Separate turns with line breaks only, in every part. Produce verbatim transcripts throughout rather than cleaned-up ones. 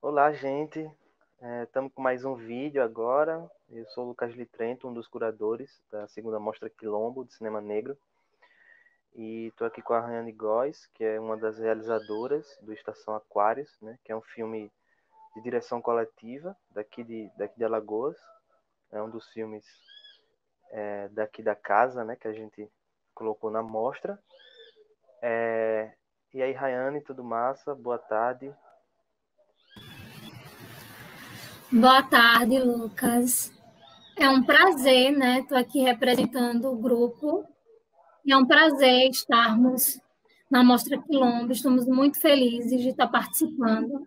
Olá, gente. Estamos com mais um vídeo agora. Eu sou o Lucas Litrento, um dos curadores da segunda Mostra Quilombo de Cinema Negro. E estou aqui com a Rayane Góes, que é uma das realizadoras do Estação Aquários, né, que é um filme de direção coletiva daqui de, daqui de Alagoas. É um dos filmes é, daqui da casa, né, que a gente colocou na mostra. É... E aí, Rayane, tudo massa? Boa tarde.
Boa tarde, Lucas. É um prazer, né? Estou aqui representando o grupo. E é um prazer estarmos na Mostra Quilombo. Estamos muito felizes de estar participando.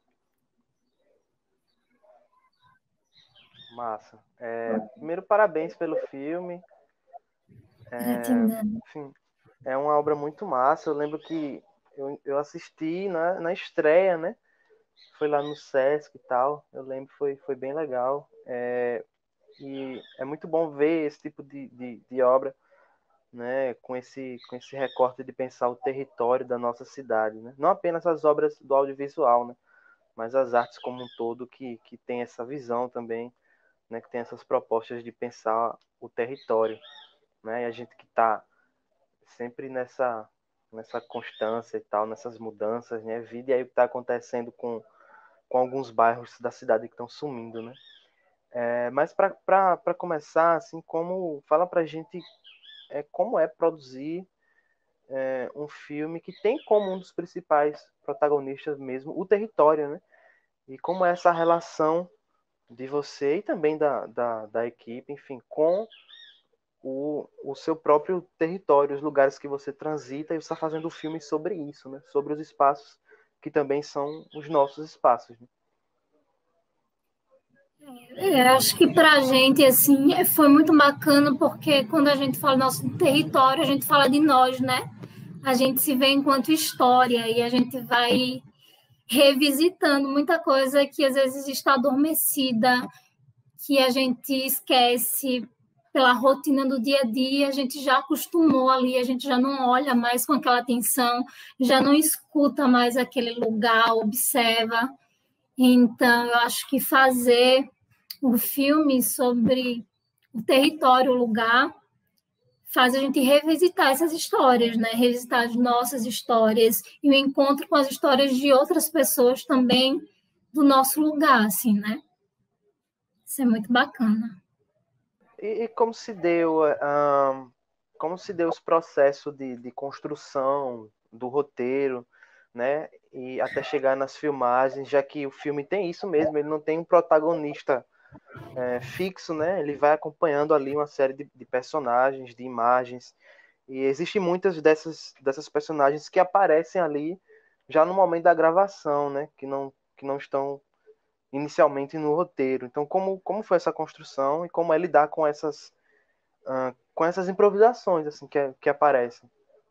Massa. É, primeiro, parabéns pelo filme. É,
Gratidão.
enfim, é uma obra muito massa. Eu lembro que eu, eu assisti na, na estreia, né? Foi lá no Sesc e tal. Eu lembro que foi, foi bem legal. É, e é muito bom ver esse tipo de, de, de obra, né? Com esse, com esse recorte de pensar o território da nossa cidade, né? Não apenas as obras do audiovisual, né? Mas as artes como um todo que, que tem essa visão também, né? Que tem essas propostas de pensar o território, né? E a gente que está sempre nessa nessa constância e tal, nessas mudanças, né? Vide aí o que está acontecendo com, com alguns bairros da cidade que estão sumindo, né? É, mas para começar, assim, como fala para a gente é, como é produzir é, um filme que tem como um dos principais protagonistas mesmo o território, né? E como é essa relação de você e também da, da, da equipe, enfim, com o, o seu próprio território, os lugares que você transita, e você está fazendo um filme sobre isso, né? Sobre os espaços que também são os nossos espaços. Né?
É, acho que para a gente assim foi muito bacana porque quando a gente fala nosso território, a gente fala de nós, né? A gente se vê enquanto história e a gente vai revisitando muita coisa que às vezes está adormecida, que a gente esquece pela rotina do dia a dia, a gente já acostumou ali, a gente já não olha mais com aquela atenção, já não escuta mais aquele lugar, observa. Então, eu acho que fazer um filme sobre o território, o lugar, faz a gente revisitar essas histórias, né? Revisitar as nossas histórias e o encontro com as histórias de outras pessoas também do nosso lugar, assim, né? Isso é muito bacana.
E, e como se deu, um, como se deu esse processo de, de construção do roteiro, né? E até chegar nas filmagens, já que o filme tem isso mesmo, ele não tem um protagonista é, fixo, né? Ele vai acompanhando ali uma série de, de personagens, de imagens, e existem muitas dessas, dessas personagens que aparecem ali já no momento da gravação, né? Que não, que não estão inicialmente no roteiro. Então, como, como foi essa construção e como é lidar com essas, uh, com essas improvisações assim que, que aparecem?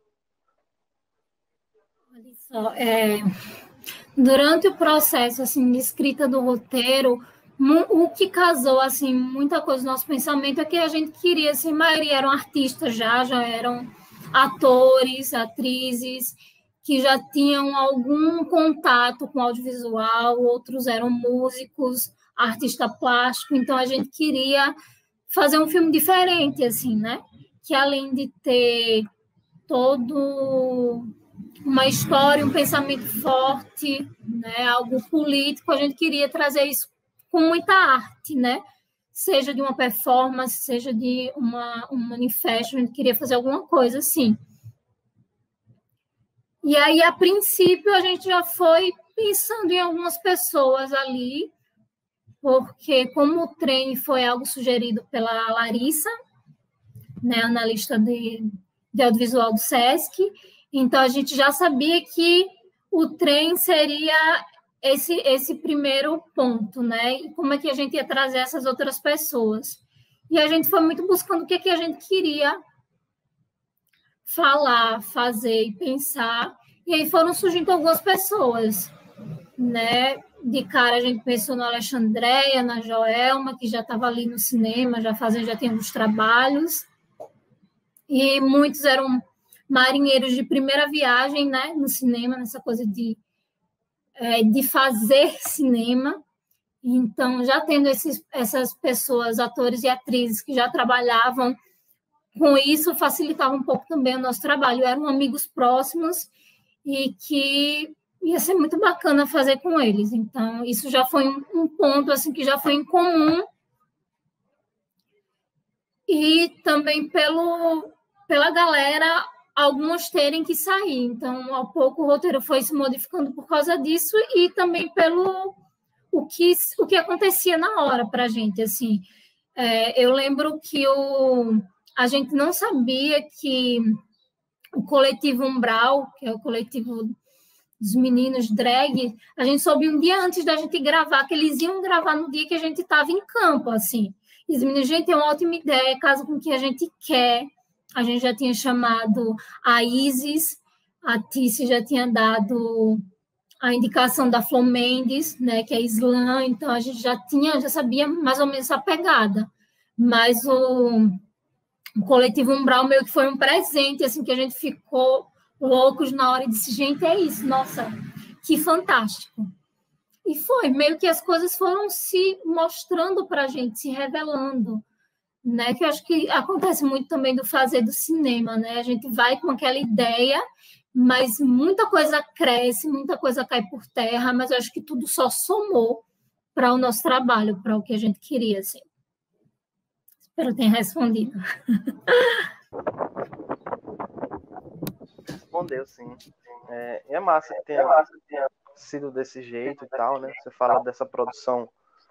Olha só, é, durante o processo assim de escrita do roteiro, o que casou assim muita coisa no nosso pensamento é que a gente queria, assim, a maioria eram artistas já, já eram atores, atrizes que já tinham algum contato com audiovisual, outros eram músicos, artista plástico, então a gente queria fazer um filme diferente, assim, né? Que além de ter todo uma história, um pensamento forte, né, algo político, a gente queria trazer isso com muita arte, né? Seja de uma performance, seja de uma, um manifesto, a gente queria fazer alguma coisa assim. E aí, a princípio, a gente já foi pensando em algumas pessoas ali, porque como o trem foi algo sugerido pela Larissa, né, analista de, de audiovisual do Sesc, então a gente já sabia que o trem seria esse, esse primeiro ponto, né? E como é que a gente ia trazer essas outras pessoas. E a gente foi muito buscando o que, é que a gente queria falar, fazer e pensar. E aí foram surgindo algumas pessoas, né? De cara a gente pensou no Alexandreia, na Joelma, que já estava ali no cinema, já fazendo, já tinha alguns trabalhos. E muitos eram marinheiros de primeira viagem, né, no cinema, nessa coisa de é, de fazer cinema. Então, já tendo esses, essas pessoas, atores e atrizes que já trabalhavam com isso, facilitava um pouco também o nosso trabalho. Eram amigos próximos e que ia ser muito bacana fazer com eles. Então, isso já foi um, um ponto assim, que já foi em comum. E também pelo, pela galera, alguns terem que sair. Então, ao pouco, o roteiro foi se modificando por causa disso e também pelo o que, o que acontecia na hora para a gente. Assim. É, eu lembro que o, a gente não sabia que o coletivo Umbral, que é o coletivo dos meninos drag, a gente soube um dia antes da gente gravar, que eles iam gravar no dia que a gente estava em campo, assim. E os meninos, gente, é uma ótima ideia, casa com o que a gente quer. A gente já tinha chamado a Isis, a Tice já tinha dado a indicação da Flor Mendes, né, que é Islã, então a gente já tinha, já sabia mais ou menos a pegada. Mas o, o coletivo Umbral meio que foi um presente, assim, que a gente ficou loucos na hora e disse, gente, é isso, nossa, que fantástico. E foi, meio que as coisas foram se mostrando para a gente, se revelando, né? Que eu acho que acontece muito também do fazer do cinema, né? A gente vai com aquela ideia, mas muita coisa cresce, muita coisa cai por terra, mas eu acho que tudo só somou para o nosso trabalho, para o que a gente queria, assim. Espero ter respondido.
Respondeu, sim. É, é massa que tenha, tenha sido desse jeito e tal, né? Você fala dessa produção.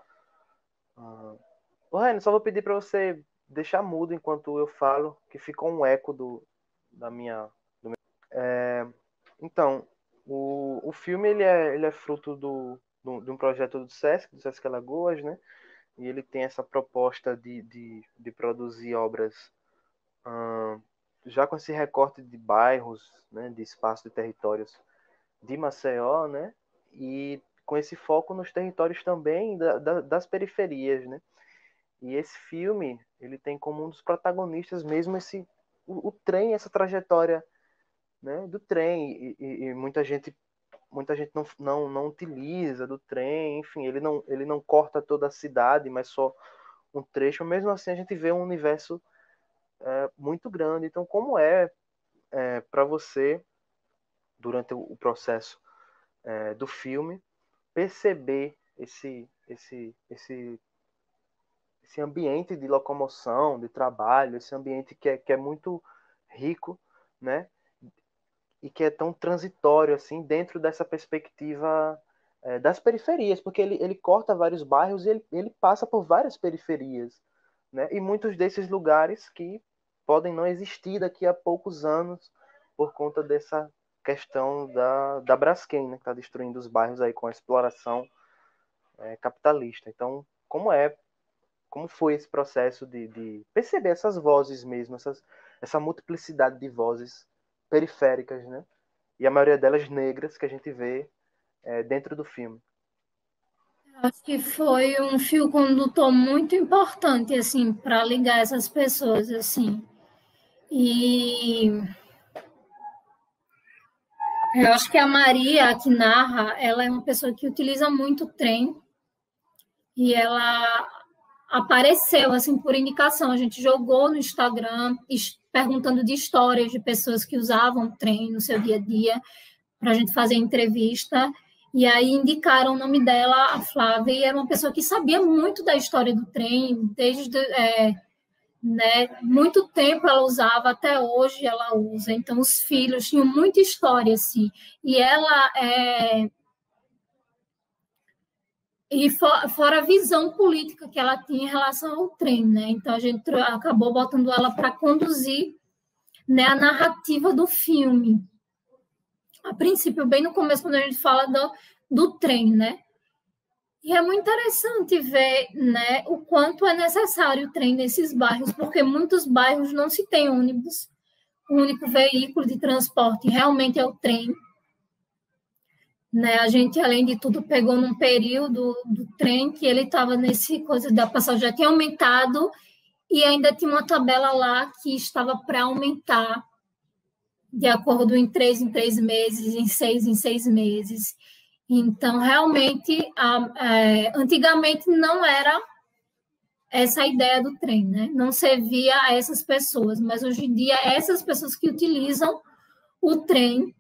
Ah, ô, Reni, só vou pedir para você deixar mudo enquanto eu falo, que ficou um eco do, da minha... Do meu... É, então, o, o filme ele é, ele é fruto do, do, de um projeto do Sesc, do Sesc Alagoas, né? E ele tem essa proposta de, de, de produzir obras hum, já com esse recorte de bairros, né, de espaço de territórios de Maceió, né? E com esse foco nos territórios também da, da, das periferias, né? E esse filme, ele tem como um dos protagonistas mesmo esse o, o trem, essa trajetória, né, do trem. E, e, e muita gente muita gente não, não, não utiliza do trem, enfim, ele não, ele não corta toda a cidade, mas só um trecho. Mesmo assim, a gente vê um universo é, muito grande. Então, como é, é para você, durante o processo é, do filme, perceber esse, esse, esse, esse ambiente de locomoção, de trabalho, esse ambiente que é, que é muito rico, né? E que é tão transitório assim dentro dessa perspectiva é, das periferias, porque ele, ele corta vários bairros e ele, ele passa por várias periferias, né? E muitos desses lugares que podem não existir daqui a poucos anos por conta dessa questão da, da Braskem, né? Que está destruindo os bairros aí com a exploração é, capitalista. Então, como é, como foi esse processo de, de perceber essas vozes mesmo, essas, essa multiplicidade de vozes periféricas, né? E a maioria delas negras que a gente vê é, dentro do filme.
Acho que foi um fio condutor muito importante, assim, para ligar essas pessoas, assim. E eu acho que a Maria, que narra, ela é uma pessoa que utiliza muito o trem e ela apareceu, assim, por indicação. A gente jogou no Instagram perguntando de histórias de pessoas que usavam o trem no seu dia a dia para a gente fazer entrevista. E aí indicaram o nome dela, a Flávia, e era uma pessoa que sabia muito da história do trem, desde é, né, muito tempo ela usava, até hoje ela usa. Então, os filhos tinham muita história, assim. E ela é... E for, fora a visão política que ela tinha em relação ao trem, né? Então, a gente acabou botando ela para conduzir, né, a narrativa do filme. A princípio, bem no começo, quando a gente fala do, do trem, né? E é muito interessante ver, né, o quanto é necessário o trem nesses bairros, porque muitos bairros não se tem ônibus. O único veículo de transporte realmente é o trem. Né? A gente, além de tudo, pegou num período do trem que ele estava nesse coisa da passagem, já tinha aumentado e ainda tinha uma tabela lá que estava para aumentar de acordo em três em três meses, em seis em seis meses. Então, realmente, a, é, antigamente não era essa a ideia do trem, né? Não servia a essas pessoas, mas hoje em dia, essas pessoas que utilizam o trem,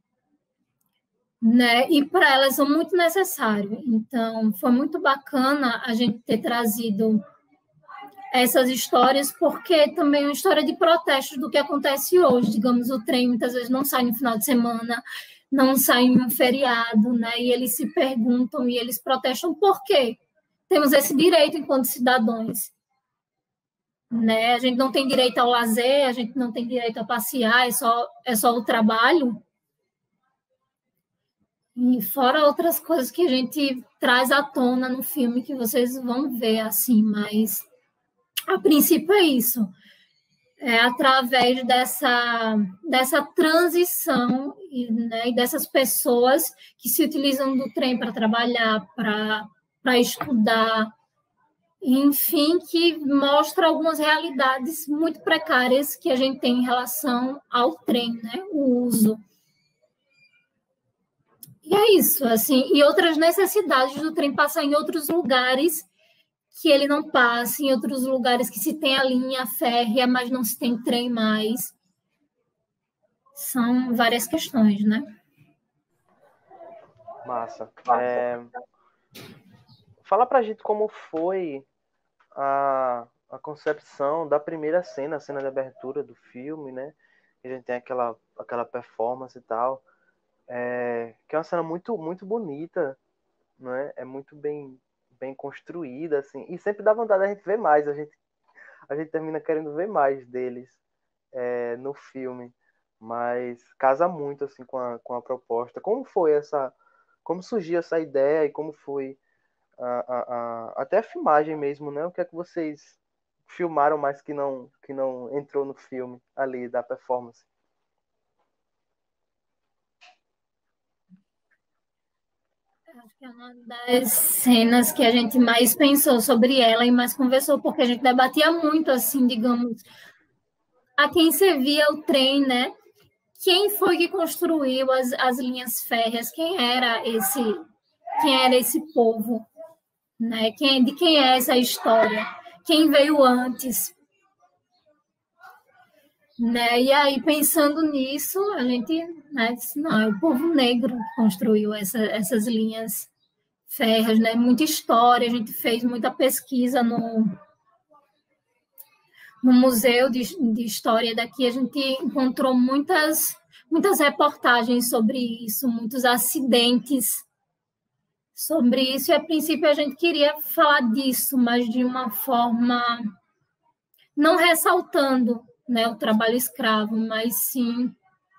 né? E para elas é muito necessário. Então, foi muito bacana a gente ter trazido essas histórias, porque também é uma história de protesto do que acontece hoje. Digamos, o trem muitas vezes não sai no final de semana, não sai em um feriado, né? E eles se perguntam e eles protestam por quê? Temos esse direito enquanto cidadãos, né? A gente não tem direito ao lazer, a gente não tem direito a passear, é só, é só o trabalho. E fora outras coisas que a gente traz à tona no filme, que vocês vão ver, assim, mas a princípio é isso. É através dessa, dessa transição e, né, e dessas pessoas que se utilizam do trem para trabalhar, para estudar, enfim, que mostra algumas realidades muito precárias que a gente tem em relação ao trem, né, o uso. E é isso, assim, e outras necessidades do trem passar em outros lugares que ele não passa, em outros lugares que se tem a linha férrea, mas não se tem trem mais. São várias questões, né?
Massa. É... Fala pra gente como foi a, a concepção da primeira cena, a cena de abertura do filme, né? A gente tem aquela, aquela performance e tal. É, que é uma cena muito, muito bonita, né? É muito bem, bem construída, assim, e sempre dá vontade da gente ver mais, a gente, a gente termina querendo ver mais deles é, no filme, mas casa muito, assim, com a, com a proposta. Como foi essa, como surgiu essa ideia e como foi a, a, a, até a filmagem mesmo, né? O que é que vocês filmaram mais que não, que não entrou no filme ali, da performance?
Acho que é uma das cenas que a gente mais pensou sobre ela e mais conversou, porque a gente debatia muito, assim, digamos, a quem servia o trem, né? Quem foi que construiu as, as linhas férreas? Quem era esse, quem era esse povo? Né? Quem, de quem é essa história? Quem veio antes? Né? E aí, pensando nisso, a gente, né, disse, não, é o povo negro que construiu essa, essas linhas férreas, né? Muita história, a gente fez muita pesquisa no, no Museu de, de História daqui, a gente encontrou muitas, muitas reportagens sobre isso, muitos acidentes sobre isso, e a princípio a gente queria falar disso, mas de uma forma não ressaltando, né, o trabalho escravo, mas sim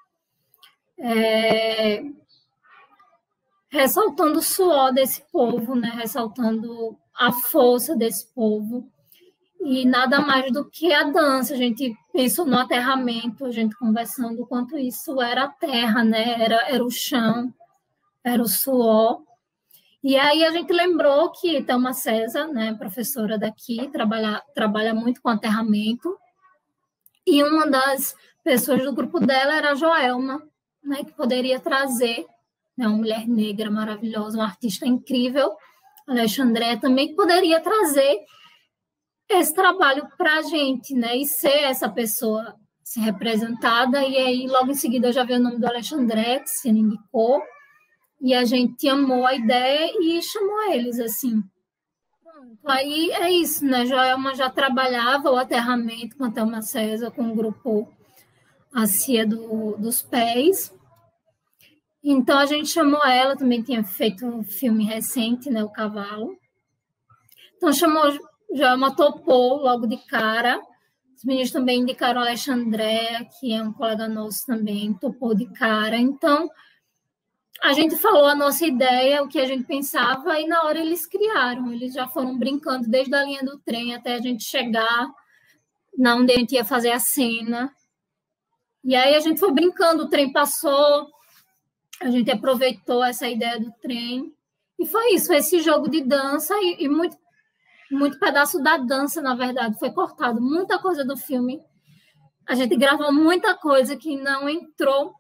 é, ressaltando o suor desse povo, né, ressaltando a força desse povo, e nada mais do que a dança. A gente pensou no aterramento, a gente conversando o quanto isso era a terra, né, era, era o chão, era o suor. E aí a gente lembrou que Thelma César, né, professora daqui, trabalha, trabalha muito com aterramento, e uma das pessoas do grupo dela era a Joelma, né, que poderia trazer, né, uma mulher negra maravilhosa, uma artista incrível, a Alexandré também, que poderia trazer esse trabalho para a gente, né, e ser essa pessoa se representada. E aí, logo em seguida, eu já vi o nome do Alexandré, que se indicou, e a gente amou a ideia e chamou eles, assim. Pronto. Aí é isso, né? Joelma já trabalhava o aterramento com a Thelma César, com o grupo A Cia do, dos Pés. Então a gente chamou ela, também tinha feito um filme recente, né? O Cavalo. Então chamou, Joelma topou logo de cara. Os meninos também indicaram a Alexandré, que é um colega nosso também, topou de cara. Então a gente falou a nossa ideia, o que a gente pensava, e na hora eles criaram. Eles já foram brincando desde a linha do trem até a gente chegar na onde a gente ia fazer a cena. E aí a gente foi brincando, o trem passou, a gente aproveitou essa ideia do trem. E foi isso, esse jogo de dança e, e muito, muito pedaço da dança, na verdade, foi cortado. Muita coisa do filme. A gente gravou muita coisa que não entrou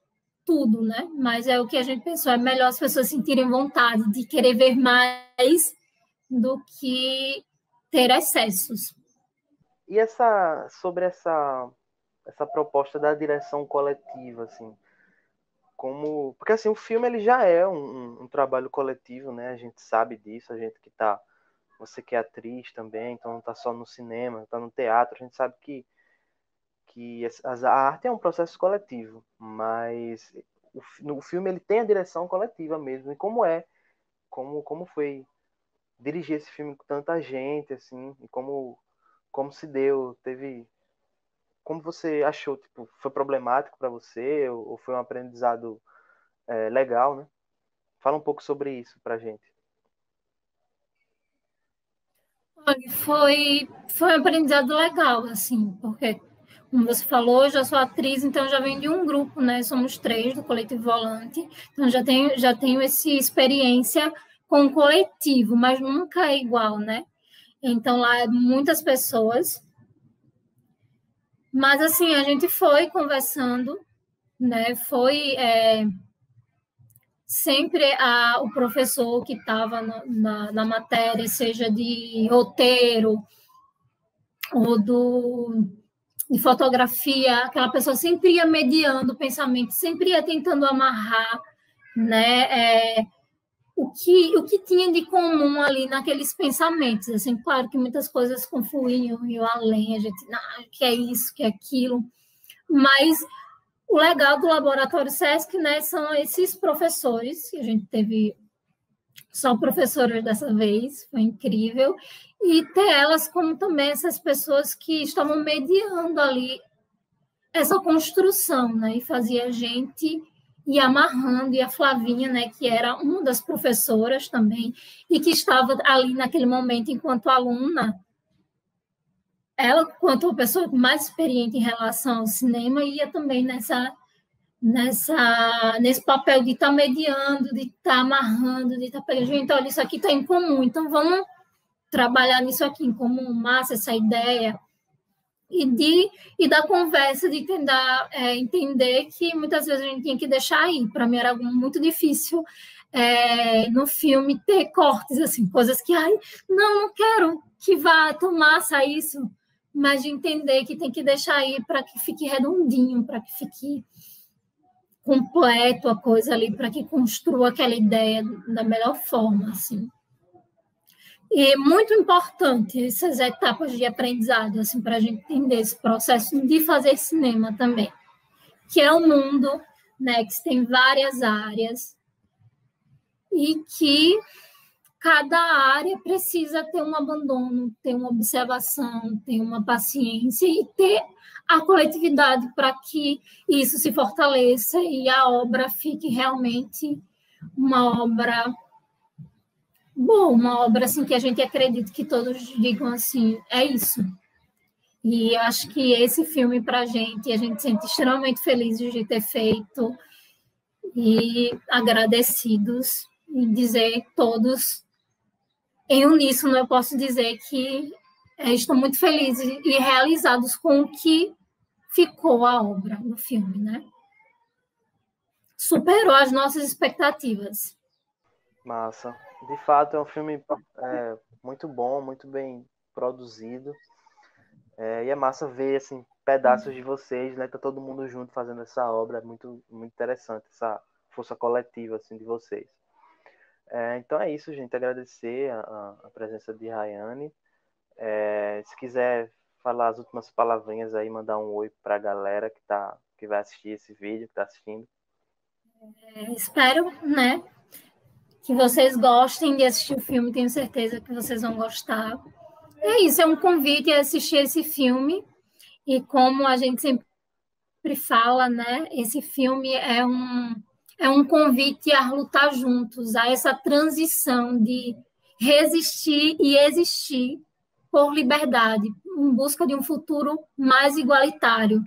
tudo, né? Mas é o que a gente pensou, é melhor as pessoas sentirem vontade de querer ver mais do que ter excessos.
E essa, sobre essa, essa proposta da direção coletiva, assim, como... Porque, assim, o filme ele já é um, um, um trabalho coletivo, né? A gente sabe disso, a gente que tá... Você que é atriz também, então não tá só no cinema, tá no teatro, a gente sabe que, que a arte é um processo coletivo, mas o, no filme ele tem a direção coletiva mesmo. E como é? Como, como foi dirigir esse filme com tanta gente, assim, e como, como se deu? Teve... Como você achou? Tipo, foi problemático para você ou, ou foi um aprendizado é, legal, né? Fala um pouco sobre isso pra gente.
Olha, foi, foi um aprendizado legal, assim, porque, como você falou, eu já sou atriz, então já venho de um grupo, né? Somos três do Coletivo Volante, então já tenho, já tenho essa experiência com o coletivo, mas nunca é igual, né? Então lá muitas pessoas, mas assim, a gente foi conversando, né? Foi é, sempre a, o professor que estava na, na, na matéria, seja de roteiro ou do, de fotografia, aquela pessoa sempre ia mediando o pensamento, sempre ia tentando amarrar, né? É, o que, o que tinha de comum ali naqueles pensamentos. Assim, claro que muitas coisas confluíam e além, a gente, ah, que é isso, que é aquilo, mas o legal do Laboratório SESC, né, são esses professores, que a gente teve só professoras dessa vez, foi incrível, e ter elas como também essas pessoas que estavam mediando ali essa construção, né, e fazia a gente ir amarrando, e a Flavinha, né, que era uma das professoras também, e que estava ali naquele momento enquanto aluna, ela, quanto uma pessoa mais experiente em relação ao cinema, ia também nessa, nessa, nesse papel de estar tá mediando, de estar tá amarrando, de estar tá pegando, gente, olha, isso aqui está em comum, então vamos trabalhar nisso aqui em comum, massa, essa ideia, e, de, e da conversa, de tentar é, entender que muitas vezes a gente tinha que deixar ir. Para mim era muito difícil é, no filme ter cortes, assim, coisas que, ai, não, não quero que vá tomar isso, mas de entender que tem que deixar ir para que fique redondinho, para que fique completo a coisa ali, para que construa aquela ideia da melhor forma, assim. E muito importante essas etapas de aprendizado, assim, para a gente entender esse processo de fazer cinema também, que é um mundo, né, que tem várias áreas e que cada área precisa ter um abandono, ter uma observação, ter uma paciência e ter a coletividade para que isso se fortaleça e a obra fique realmente uma obra bom, uma obra assim que a gente acredita que todos digam assim, é isso. E eu acho que esse filme para a gente, a gente se sente extremamente felizes de ter feito e agradecidos e dizer todos em uníssono, eu posso dizer que é, estou muito felizes e realizados com o que ficou a obra no filme, né? Superou as nossas expectativas.
Massa. De fato, é um filme é, muito bom, muito bem produzido. É, e é massa ver assim, pedaços de vocês, né? Tá todo mundo junto fazendo essa obra. É muito, muito interessante essa força coletiva assim, de vocês. É, então é isso, gente. Agradecer a, a presença de Rayane. É, se quiser falar as últimas palavrinhas aí, mandar um oi para a galera que, tá, que vai assistir esse vídeo, que está assistindo.
É, espero, né, que vocês gostem de assistir o filme. Tenho certeza que vocês vão gostar. É isso, é um convite a assistir esse filme. E como a gente sempre fala, né, esse filme é um, é um convite a lutar juntos, a essa transição de resistir e existir por liberdade, em busca de um futuro mais igualitário.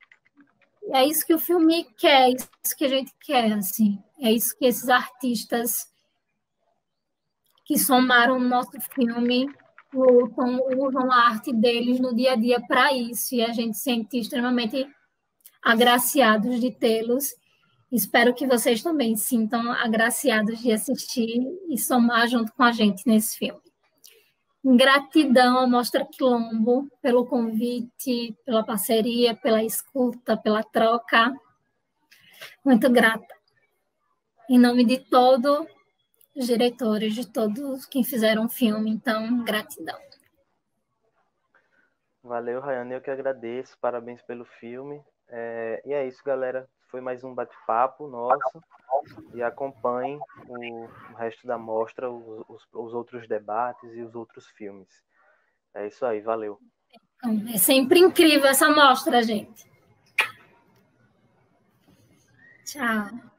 É isso que o filme quer, é isso que a gente quer, assim. É isso que esses artistas que somaram no nosso filme lutam, usam a arte deles no dia a dia para isso, e a gente se sente extremamente agraciados de tê-los Espero que vocês também sintam agraciados de assistir e somar junto com a gente nesse filme. Gratidão à Mostra Quilombo pelo convite, pela parceria, pela escuta, pela troca. Muito grata. Em nome de todos os diretores, de todos quem fizeram o filme, então, gratidão.
Valeu, Rayane, eu que agradeço, parabéns pelo filme. É, e é isso, galera. Foi mais um bate-papo nosso. E acompanhem o, o resto da mostra, os, os, os outros debates e os outros filmes. É isso aí, valeu.
É sempre incrível essa mostra, gente. Tchau.